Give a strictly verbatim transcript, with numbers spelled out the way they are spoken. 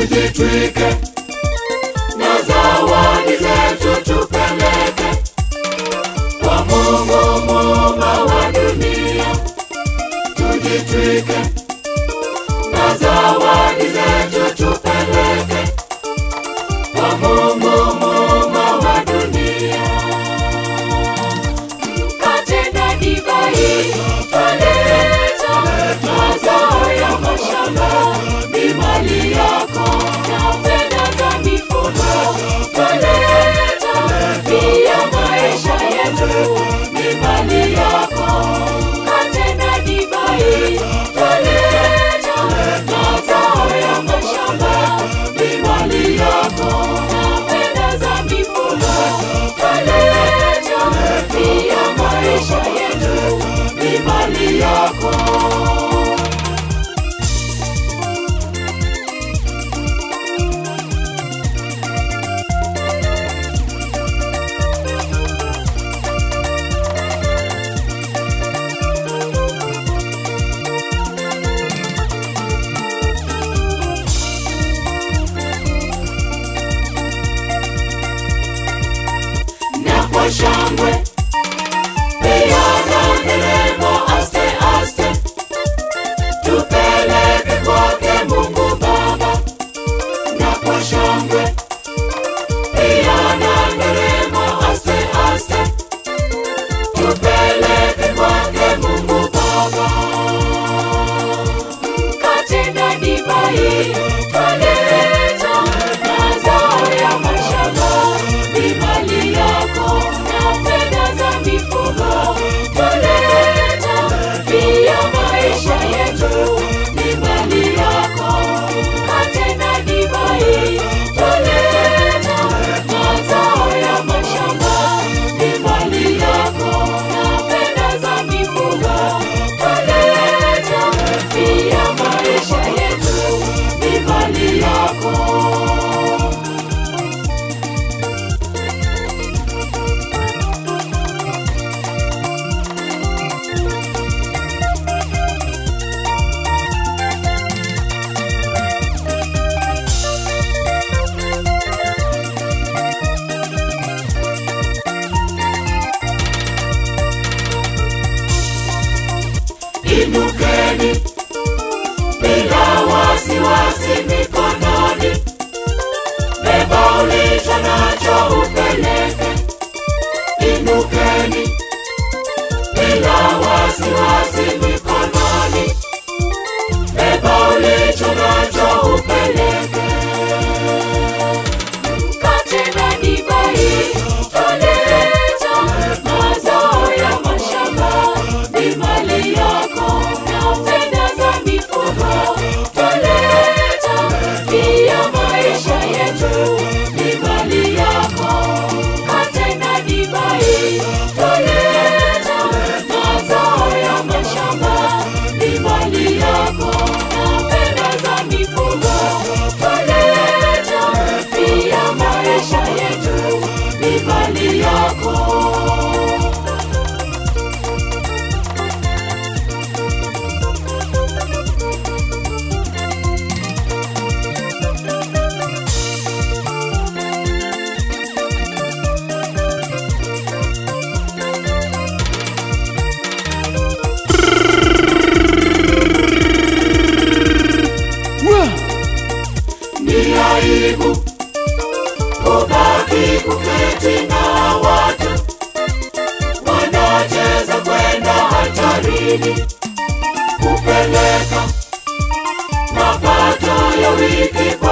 tujitwike na zawadi zetu tupeleke kwa Mungu muumba wa dunia. Tujitwike na zawadi zetu tupeleke kwa Mungu muumba wa dunia. Mkate na divai twaleta, mazao ya mashamba ni mali yako, na fedha za mifugo twaleta, pia maisha yetu ni mali yako. Mkate na divai twaleta, mazao ya mashamba ni mali yako, na fedha za mifugo twaleta, pia maisha yetu ni mali yako. Kwa shangwe pia na nderemo aste aste tupeleke kwake Mungu Baba. Na kwa shangwe pia na nderemo aste aste tupeleke kwake Mungu Baba. Mkate na divai twaleta, mazao ya mashamba ni mali yako, na fedha za mifugo twaleta, pia maisha yetu ni mali yako. Mkate na divai twaleta, mazao ya mashamba ni mali yako, na fedha za mifugo twaleta, pia maisha yetu ni mali yako. Inukeni bila wasiwasi mikononi, beba ulicho nacho upeleke. Inukeni bila wasiwasi mikononi, beba ulicho nacho upeleke. Mkate na divai twaleta, mazao ya mashamba ni mali yako, na fedha za mifugo twaleta, pia maisha yetu ni mali yako. Mkate na divai twaleta, mazao ya mashamba ni mali yako, na fedha za mifugo twaleta, pia maisha yetu ni mali yako. Ni aibu kubaki kuketi na watu wanacheza kwenda hatarini kupeleka mapato ya wiki kwa